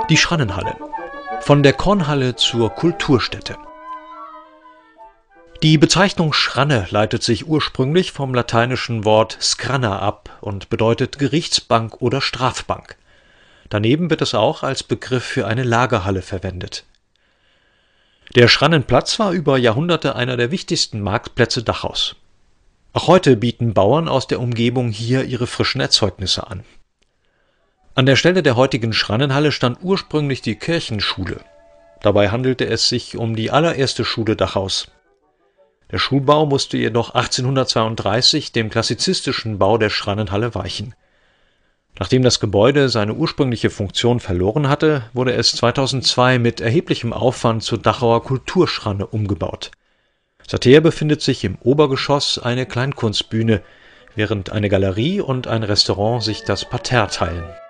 Die Schrannenhalle. Von der Kornhalle zur Kulturstätte. Die Bezeichnung Schranne leitet sich ursprünglich vom lateinischen Wort scranna ab und bedeutet Gerichtsbank oder Strafbank. Daneben wird es auch als Begriff für eine Lagerhalle verwendet. Der Schrannenplatz war über Jahrhunderte einer der wichtigsten Marktplätze Dachaus. Auch heute bieten Bauern aus der Umgebung hier ihre frischen Erzeugnisse an. An der Stelle der heutigen Schrannenhalle stand ursprünglich die Kirchenschule. Dabei handelte es sich um die allererste Schule Dachaus. Der Schulbau musste jedoch 1832 dem klassizistischen Bau der Schrannenhalle weichen. Nachdem das Gebäude seine ursprüngliche Funktion verloren hatte, wurde es 2002 mit erheblichem Aufwand zur Dachauer Kulturschranne umgebaut. Seither befindet sich im Obergeschoss eine Kleinkunstbühne, während eine Galerie und ein Restaurant sich das Parterre teilen.